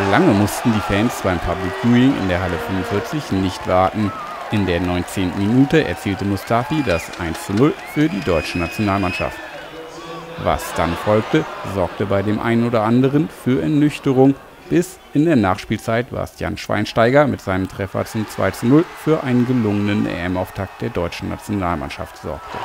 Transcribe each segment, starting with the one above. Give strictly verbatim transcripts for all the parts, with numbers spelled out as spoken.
Lange mussten die Fans beim Public Viewing in der Halle fünfundvierzig nicht warten. In der neunzehnten Minute erzielte Mustafi das eins zu null für die deutsche Nationalmannschaft. Was dann folgte, sorgte bei dem einen oder anderen für Ernüchterung, bis in der Nachspielzeit Bastian Schweinsteiger mit seinem Treffer zum zwei zu null für einen gelungenen E M-Auftakt der deutschen Nationalmannschaft sorgte.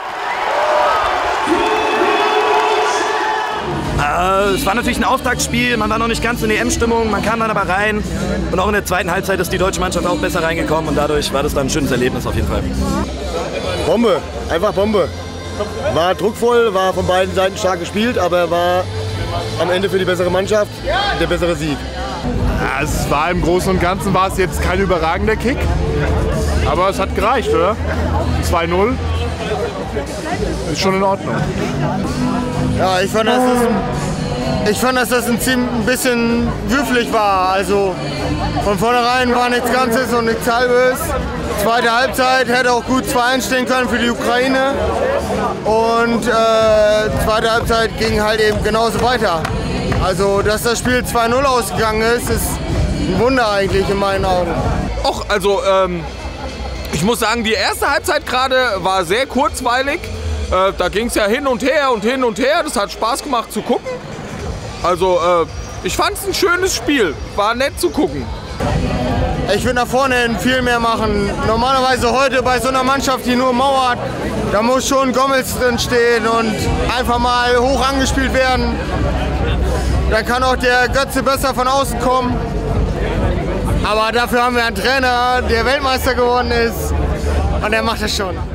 Äh, es war natürlich ein Auftaktspiel, man war noch nicht ganz in E M-Stimmung, man kam dann aber rein und auch in der zweiten Halbzeit ist die deutsche Mannschaft auch besser reingekommen und dadurch war das dann ein schönes Erlebnis auf jeden Fall. Bombe, einfach Bombe. War druckvoll, war von beiden Seiten stark gespielt, aber war am Ende für die bessere Mannschaft der bessere Sieg. Ja, es war im Großen und Ganzen war es jetzt kein überragender Kick, aber es hat gereicht, oder? zwei null ist schon in Ordnung. Ja, ich fand, dass das, ich fand, dass das ein, ziemlich, ein bisschen würfelig war. Also von vornherein war nichts Ganzes und nichts Halbes. Zweite Halbzeit hätte auch gut zwei eins stehen können für die Ukraine. Und äh, zweite Halbzeit ging halt eben genauso weiter. Also, dass das Spiel zwei null ausgegangen ist, ist ein Wunder eigentlich in meinen Augen. Och, also ähm, ich muss sagen, die erste Halbzeit gerade war sehr kurzweilig. Äh, da ging es ja hin und her und hin und her. Das hat Spaß gemacht zu gucken. Also äh, ich fand es ein schönes Spiel. War nett zu gucken. Ich würde nach vorne hin viel mehr machen. Normalerweise heute bei so einer Mannschaft, die nur mauert, da muss schon Gommels drin stehen und einfach mal hoch angespielt werden. Dann kann auch der Götze besser von außen kommen. Aber dafür haben wir einen Trainer, der Weltmeister geworden ist und der macht das schon.